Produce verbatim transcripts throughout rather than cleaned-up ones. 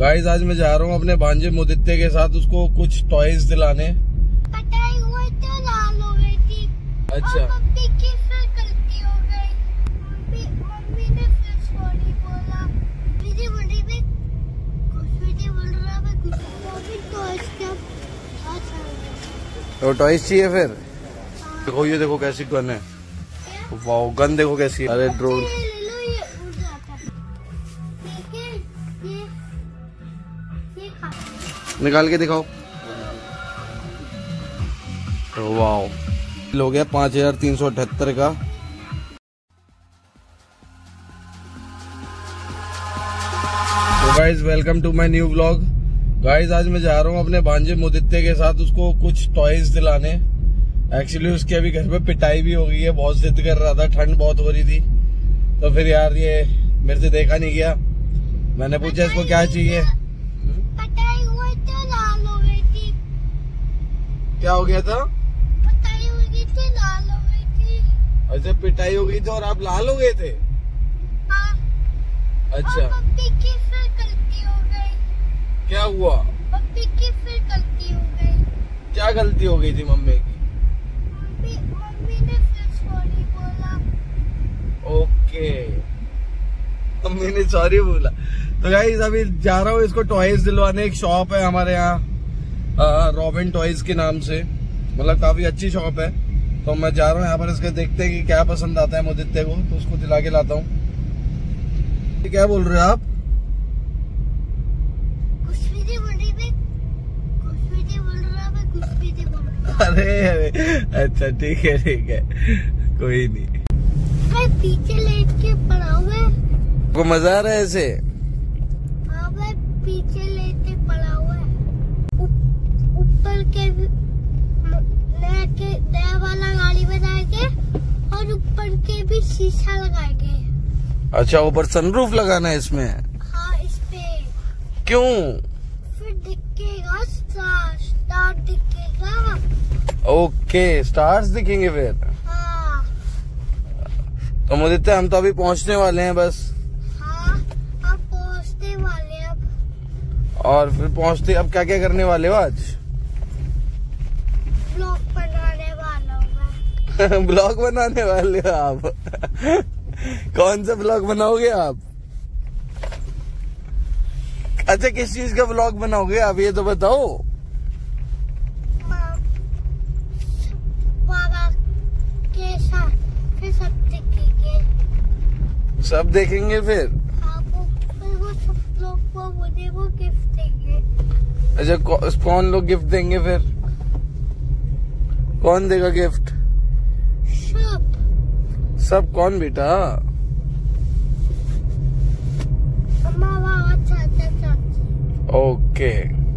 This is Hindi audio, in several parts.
गाइस आज मैं जा रहा हूँ अपने भांजे मुदित्ते के साथ उसको कुछ टॉयज दिलाने। पटाई हुई तो लाल हो गई थी। अच्छा। और मम्मी की फिर गलती हो गई। मम्मी मम्मी ने फिर सॉरी बोला। दीदी बड़ी भी कुछ भी बोल रहा है कुछ भी टॉयज का तो टॉयज चाहिए फिर। देखो ये देखो कैसी गन है। वाओ गन देखो कैसी है। अरे ड्रोन निकाल के दिखाओ। वाओ हो गया पाँच हजार तीन सौ अठहत्तर का। तो guys welcome to my new vlog. Guys आज मैं जा रहा हूँ अपने भांजे मुदित्ते के साथ उसको कुछ टॉयज दिलाने। एक्चुअली उसके अभी घर पे पिटाई भी हो गई है, बहुत जिद कर रहा था, ठंड बहुत हो रही थी। तो फिर यार ये मेरे से देखा नहीं गया। मैंने पूछा इसको क्या चाहिए। पटाई हुई तो लाल हो गई थी। क्या हो गया था? पटाई हुई थी तो लाल हो गई थी। अच्छा पिटाई हो गई थी और आप लाल हो गए थे। हाँ। अच्छा। और मम्मी की फिर गलती हो गई। क्या हुआ? मम्मी की फिर गलती हो गई। क्या गलती हो गई थी मम्मी की? मम्मी मम्मी ने फिर सॉरी बोला। ओके मम्मी ने सॉरी बोला। तो गाइस अभी जा रहा हूँ इसको टॉयज दिलवाने। एक शॉप है हमारे यहाँ रॉबिन टॉयज के नाम से, मतलब काफी अच्छी शॉप है। तो मैं जा रहा हूँ यहाँ पर, इसके देखते हैं कि क्या पसंद आता है मुदित्ते को, तो उसको दिला के लाता हूँ। क्या बोल रहे हो आप? कुछ भी नहीं बोल रही मैं, कुछ भी नहीं बोल रहा मैं, कुछ भी नहीं बोल रहा। अरे अरे अच्छा ठीक है ठीक है कोई नहीं। मैं पीछे लेट के पड़ा हुआ। को मजा आ रहा है ऐसे? हाँ मैं पीछे लेट के पड़ा हुआ है। ऊपर के नया के नया वाला गाड़ी बना के और ऊपर के भी शीशा लगाएंगे। अच्छा ऊपर सनरूफ लगाना है इसमें? हाँ इस पे। क्यों? फिर दिखेगा स्टार, स्टार दिखेगा। ओके स्टार्स दिखेंगे फिर। हाँ। तो मुदित्ते हम तो अभी पहुंचने वाले हैं बस। हाँ अब पहुंचने वाले हैं अब। और फिर पहुंचते अब क्या क्या करने वाले हो आज? ब्लॉग बनाने वाला हूँ मैं। ब्लॉग बनाने वाले हो आप? कौन सा ब्लॉग बनाओगे आप? अच्छा किस चीज का ब्लॉग बनाओगे आप ये तो बताओ। बाबा के साथ फिर सब देखेंगे। सब देखेंगे फिर? हाँ वो फिर वो सब लोग को मुझे वो गिफ्ट देंगे। अच्छा कौ, कौन लोग गिफ्ट देंगे फिर? कौन देगा गिफ्ट? सब सब कौन बेटा? अम्मा बाबा चाचा चाची। ओके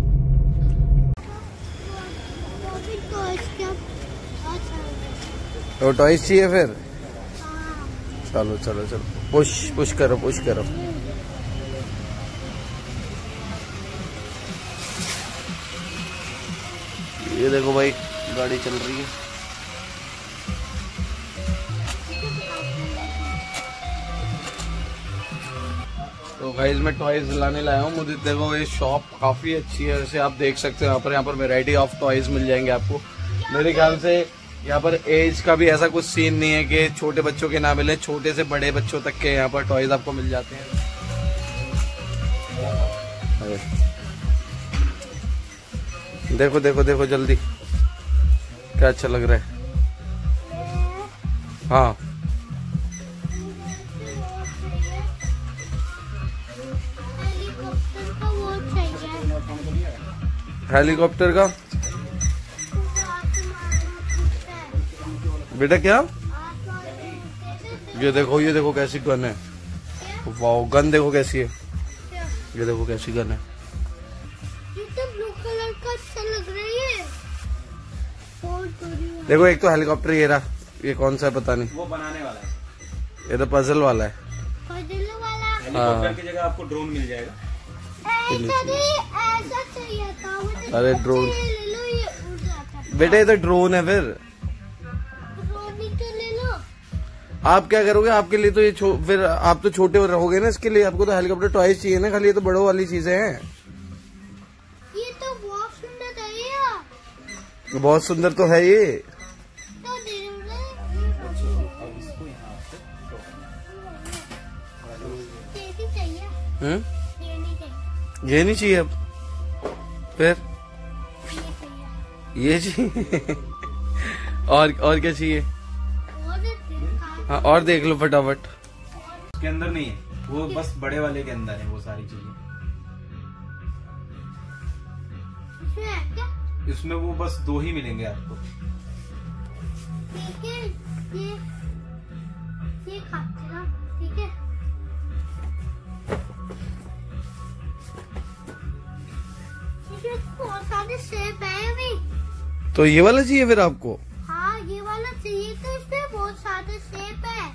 वो भी तो इसका अच्छा है। तो टॉयज चाहिए फिर? हाँ। चलो चलो चलो पुश पुश करो पुश करो। ये देखो भाई गाड़ी चल रही है। तो गाइस मैं टॉयज लाने लाया हूँ मुदित्ते को। ये शॉप काफी अच्छी है, जैसे आप देख सकते हो यहाँ पर यहाँ पर वैरायटी ऑफ टॉयज मिल जाएंगे आपको। मेरे ख्याल से यहाँ पर एज का भी ऐसा कुछ सीन नहीं है कि छोटे बच्चों के ना मिले, छोटे से बड़े बच्चों तक के यहाँ पर टॉयज आपको मिल जाते हैं। देखो देखो देखो जल्दी क्या अच्छा लग रहा है। हाँ हेलीकॉप्टर का वो चाहिए। हेलीकॉप्टर का बेटा क्या? ये देखो ये देखो कैसी गन है। वाओ गन देखो कैसी है। ये देखो कैसी गन है। ये तो ब्लू कलर का अच्छा लग रही है। और देखो एक तो हेलीकॉप्टर ये रहा, ये कौन सा है पता नहीं, वो बनाने वाला है। ये तो पजल वाला है। पजल वाला। हेलीकॉप्टर की जगह आपको ड्रोन मिल जाएगा। ऐसा नहीं, ऐसा चाहिए था मुझे। अरे ड्रोन ले लो, ये उड़ जाता है। बेटा ये तो ड्रोन है। फिर ड्रोन ही तो ले लो। आप क्या करोगे? आपके लिए तो ये फिर आप तो छोटे रहोगे ना, इसके लिए आपको तो हेलीकॉप्टर टॉयज चाहिए ना खाली, ये तो बड़ों वाली चीजें हैं। बहुत सुंदर तो है ये। तो दे दो ना। अब इसको यहाँ से ये भी चाहिए, हम्म ये नहीं चाहिए, ये नहीं चाहिए अब, फिर ये चाहिए। ये चाहिए। और और क्या चाहिए? और देखा, हाँ और देख लो फटाफट। उसके अंदर नहीं है, वो बस बड़े वाले के अंदर है वो सारी चीजें। इसमें है क्या? इसमें वो बस दो ही मिलेंगे आपको। ठीक है, ये ये खाते ना, ठीक है। इसमें बहुत सारे सेब है भी। तो ये वाला चाहिए फिर आपको? हाँ ये वाला चाहिए, तो इसमें बहुत सारे सेब है।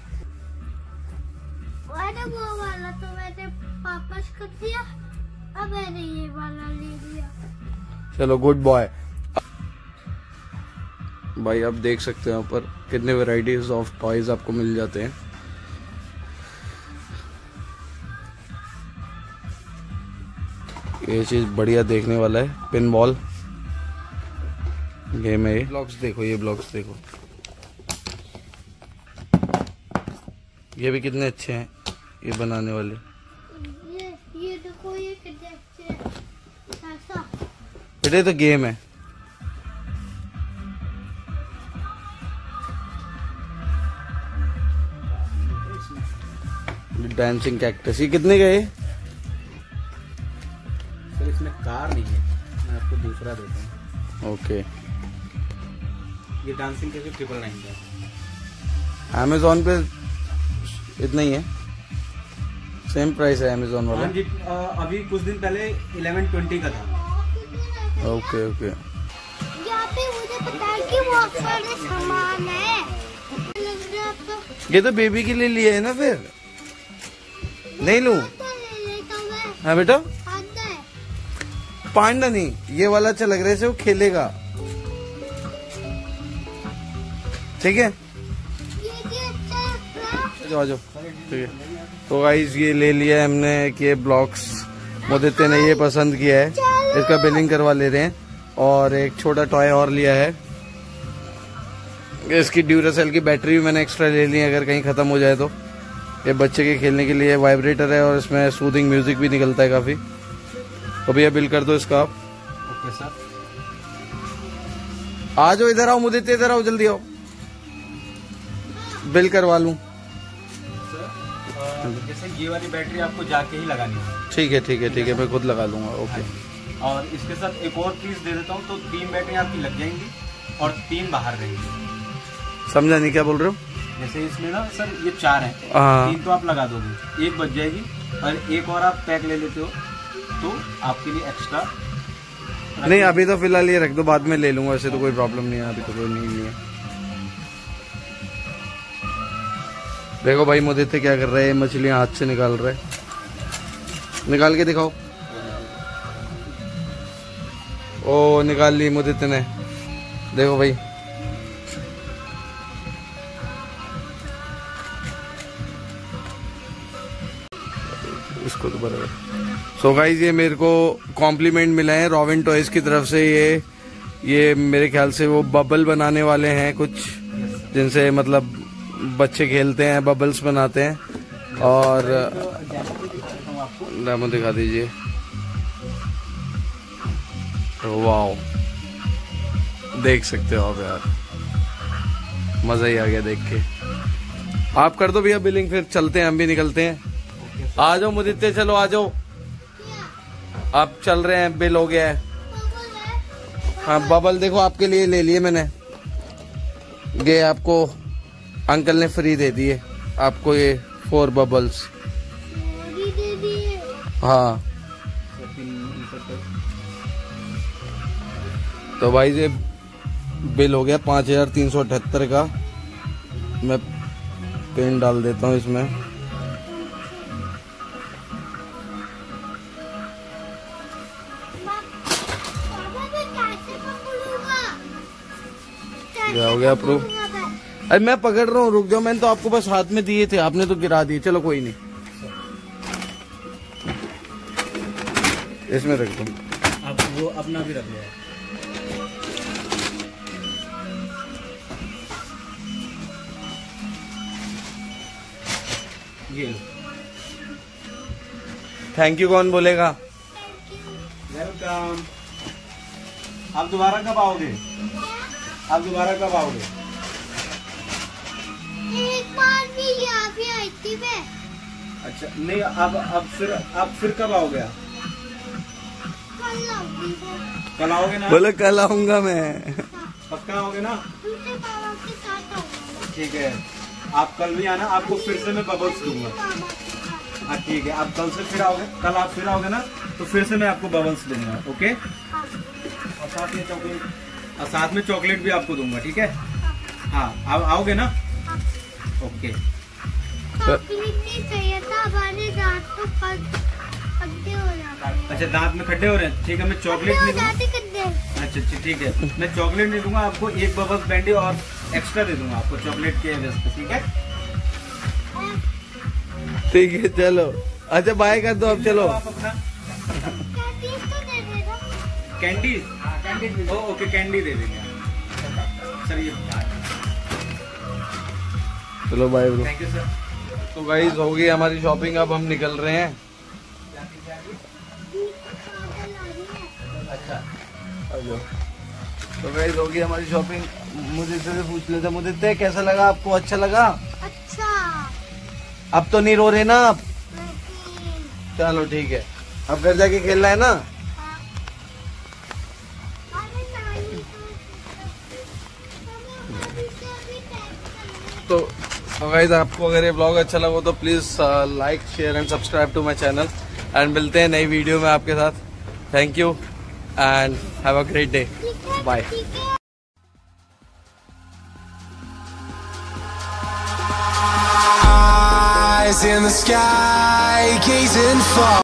मैंने वो वाला तो मैंने वापस कर दिया, अब मैंने ये वाला ले लिया। चलो गुड बॉय। भाई आप देख सकते हैं यहाँ पर कितने वैरायटीज ऑफ टॉयज आपको मिल जाते हैं। ये चीज बढ़िया देखने वाला है, पिन बॉल गेम है ये। ब्लॉक्स देखो, ये ब्लॉक्स देखो, ये भी कितने अच्छे हैं ये बनाने वाले। ये ये देखो, ये कितने अच्छे हैं। ऐसा बेटे तो गेम है। डांसिंग कैक्टस, ये कितने का है? सर इसमें कार नहीं है, मैं आपको दूसरा देता हूँ। ओके, ये डांसिंग के ट्रिपल नाइन का। अमेजोन पे इतना ही है, सेम प्राइस है अमेजोन वाला। हाँ जी, अ, अभी कुछ दिन पहले इलेवन ट्वेंटी का था। Okay okay. यहाँ पे मुझे पता है कि बहुत सारे सामान है। लग रहा है आपको ये तो बेबी के लिए लिए है ना, फिर नहीं लूं? तो ले लेता हूँ मैं। हाँ बेटा, आता है। पांडा नहीं, ये वाला अच्छा लग रहा है, वो खेलेगा। ठीक है, ये भी अच्छा लग रहा है। जाओ जाओ, ठीक है। तो गाइस ये ले लिया है हमने कि ये ब्लॉक्स मोदित्य ने ये पसंद किया है, इसका बिलिंग करवा ले रहे हैं। और एक छोटा टॉय और लिया है, इसकी ड्यूरासेल की बैटरी भी मैंने एक्स्ट्रा ले ली है अगर कहीं खत्म हो जाए तो। ये बच्चे के खेलने के लिए वाइब्रेटर है और इसमें सूदिंग म्यूजिक भी निकलता है काफी। तो भैया बिल कर दो इसका आप। Okay sir. आ जाओ, इधर आओ मुदित्य, इधर आओ, जल्दी आओ, बिल करवा लूं। सर जैसे ये वाली बैटरी आपको जाके ही लगानी है। ठीक है ठीक है ठीक है, मैं खुद लगा लूंगा। ओके। और इसके साथ एक और पीस दे देता हूँ, तो तीन बैटरी आपकी लग जाएंगी और तीन बाहर रहेंगी। समझा नहीं क्या बोल रहे हो? जैसे इसमें ना सर ये चार हैं, हाँ। तीन तो आप लगा दोगे, एक बच जाएगी, और एक और आप पैक ले लेते हो तो आपके लिए एक्स्ट्रा। नहीं अभी तो फिलहाल ये रख दो, बाद में ले लूंगा, ऐसे तो कोई प्रॉब्लम नहीं है, अभी तो कोई नहीं, नहीं है। देखो भाई मुदित्य क्या कर रहे हैं, मछलियां हाथ से निकाल रहे हैं, निकाल के दिखाओ। ओ निकाल ली मुदित्य ने, देखो भाई। इसको तो बराबर। सो गाइस ये मेरे को कॉम्प्लीमेंट मिला है रॉबिन टॉयज की तरफ से। ये ये मेरे ख्याल से वो बबल बनाने वाले हैं कुछ, जिनसे मतलब बच्चे खेलते हैं, बबल्स बनाते हैं। और डेमो दिखा दीजिए। वाओ, देख सकते हो आप यार, मजा ही आ गया देख के। आप कर दो भैया बिलिंग, फिर चलते हैं, हम भी निकलते हैं। आ जाओ मुदित्य, चलो आ जाओ, आप चल रहे हैं, बिल हो गया है। हाँ बबल देखो आपके लिए ले लिए मैंने, ये आपको अंकल ने फ्री दे दिए आपको, ये फोर बबल्स। मोदी दे दिए। हाँ तो भाई ये बिल हो गया पाँच हजार तीन सौ अठहत्तर का। मैं पेन डाल देता हूँ इसमें। पापा मैं कैसे पकड़ूंगा? क्या हो गया अप्रूव? अरे मैं पकड़ रहा हूँ, रुक जाओ, मैंने तो आपको बस हाथ में दिए थे, आपने तो गिरा दिए। चलो कोई नहीं, इसमें रख दो। आप वो अपना भी रख लिया। ये थैंक यू कौन बोलेगा? वेलकम। आप दोबारा कब आओगे? आप दोबारा कब आओगे? एक बार भी यहाँ पे आई थी मैं। अच्छा नहीं, अब अब फिर अब फिर कब आओगे आप? कल आऊंगी मैं। कल आओगे ना? बोले कल आऊंगा मैं। पक्का आओगे ना? दूसरे बाबा के साथ आऊंगा। ठीक है, आप कल भी आना, आपको फिर से मैं बबल्स दूंगा। बाबा के साथ। हाँ ठीक है, आप कल से फिर आओगे, कल आप फिर आओगे ना तो फिर से मैं आपको बबल्स दूंगा। ओके, हाँ। और साथ में चॉकलेट, और साथ में चॉकलेट भी आपको दूंगा। ठीक है, हाँ आप आओगे ना? हाँ। ओके। चॉकलेट नहीं चाहिए था, हमारे दांत तो खड- खड्डे हो जाते हैं। अच्छा दांत में खड्डे हो रहे हैं, ठीक है, मैं चॉकलेट खड्डे नहीं हो दूंगा। जाते खड्डे। अच्छा अच्छा ठीक है, मैं चॉकलेट नहीं दूंगा आपको, एक बबल्स बैंडी और एक्स्ट्रा दे दूंगा आपको चॉकलेट के वजह से। ठीक है, ठीक है चलो। अच्छा बाय कर दो अब, चलो। आप अपना कैंडी तो दे देना। Candy, candy oh okay candy दे देंगे। सर ये चलो bye bro. Thank you sir. तो गाइस हो गई हमारी शॉपिंग, अब हम निकल रहे हैं। अच्छा तो गाइस हो गई हमारी शॉपिंग। मुझे से पूछ लेते, मुझे कैसा लगा आपको? अच्छा लगा? अच्छा। अब तो नहीं रो रहे ना आप? नहीं। चलो ठीक है, अब घर जाके खेलना है ना? हाँ। अरे नहीं तो- तो गाइस आपको अगर ये ब्लॉग अच्छा लगा तो please like share and subscribe to my channel, and मिलते हैं नई वीडियो में आपके साथ। Thank you and have a great day. ठीक है, बाय। ठीक है। Eyes in the sky, gazing far.